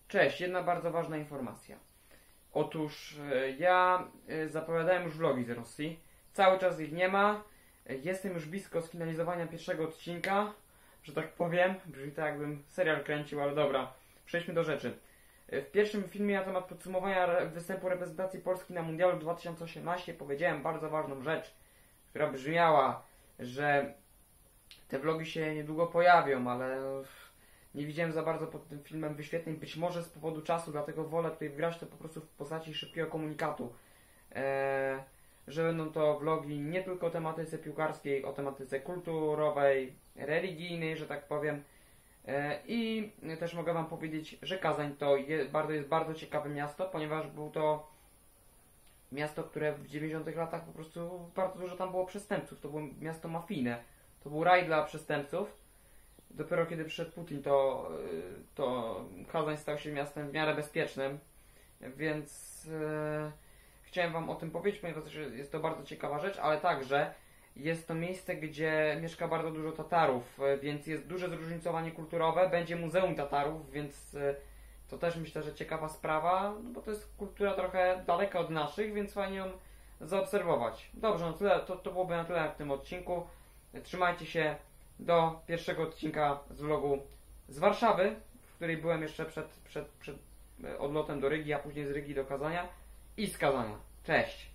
Cześć, jedna bardzo ważna informacja. Otóż ja zapowiadałem już vlogi z Rosji. Cały czas ich nie ma. Jestem już blisko sfinalizowania pierwszego odcinka, że tak powiem. Brzmi tak, jakbym serial kręcił, ale dobra. Przejdźmy do rzeczy. W pierwszym filmie na temat podsumowania występu reprezentacji Polski na Mundialu 2018 powiedziałem bardzo ważną rzecz, która brzmiała, że te vlogi się niedługo pojawią, ale nie widziałem za bardzo pod tym filmem wyświetleń, być może z powodu czasu, dlatego wolę tutaj wgrać to po prostu w postaci szybkiego komunikatu. Że będą to vlogi nie tylko o tematyce piłkarskiej, o tematyce kulturowej, religijnej, że tak powiem. I też mogę Wam powiedzieć, że Kazań to jest bardzo ciekawe miasto, ponieważ było to miasto, które w 90 latach po prostu bardzo dużo tam było przestępców. To było miasto mafijne. To był raj dla przestępców. Dopiero kiedy przyszedł Putin, to Kazań stał się miastem w miarę bezpiecznym. Więc chciałem Wam o tym powiedzieć, ponieważ jest to bardzo ciekawa rzecz, ale także jest to miejsce, gdzie mieszka bardzo dużo Tatarów, więc jest duże zróżnicowanie kulturowe. Będzie Muzeum Tatarów, więc to też myślę, że ciekawa sprawa, no bo to jest kultura trochę daleka od naszych, więc fajnie ją zaobserwować. Dobrze, no tyle, to byłoby na tyle w tym odcinku. Trzymajcie się do pierwszego odcinka z vlogu z Warszawy, w której byłem jeszcze przed odlotem do Rygi, a później z Rygi do Kazania i z Kazania. Cześć!